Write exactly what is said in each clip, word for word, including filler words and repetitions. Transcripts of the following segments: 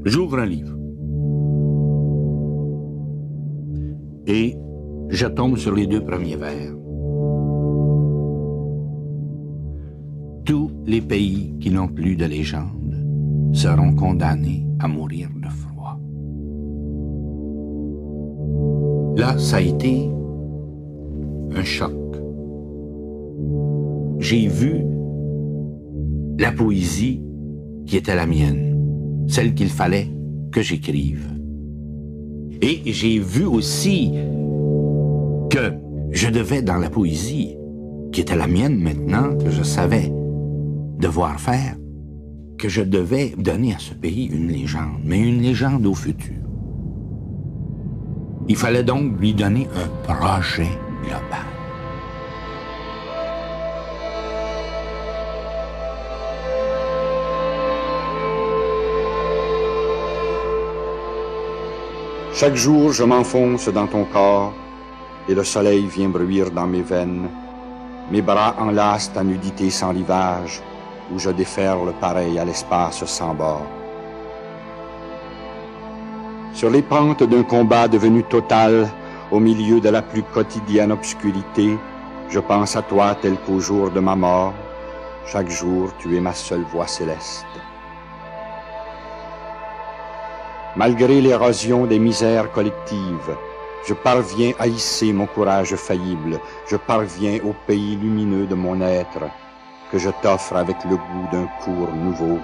J'ouvre un livre. Et je tombe sur les deux premiers vers. Tous les pays qui n'ont plus de légende seront condamnés à mourir de froid. Là, ça a été un choc. J'ai vu la poésie qui était la mienne, celle qu'il fallait que j'écrive. Et j'ai vu aussi que je devais, dans la poésie, qui était la mienne maintenant, que je savais devoir faire, que je devais donner à ce pays une légende, mais une légende au futur. Il fallait donc lui donner un projet global. Chaque jour, je m'enfonce dans ton corps et le soleil vient bruire dans mes veines. Mes bras enlacent ta nudité sans rivage, où je déferle pareil à l'espace sans bord. Sur les pentes d'un combat devenu total, au milieu de la plus quotidienne obscurité, je pense à toi tel qu'au jour de ma mort. Chaque jour, tu es ma seule voix céleste. Malgré l'érosion des misères collectives, je parviens à hisser mon courage faillible, je parviens au pays lumineux de mon être, que je t'offre avec le goût d'un cours nouveau.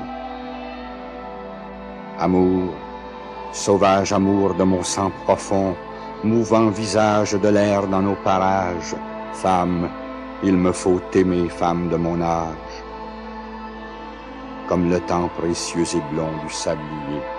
Amour, sauvage amour de mon sang profond, mouvant visage de l'air dans nos parages, femme, il me faut t'aimer, femme de mon âge, comme le temps précieux et blond du sablier.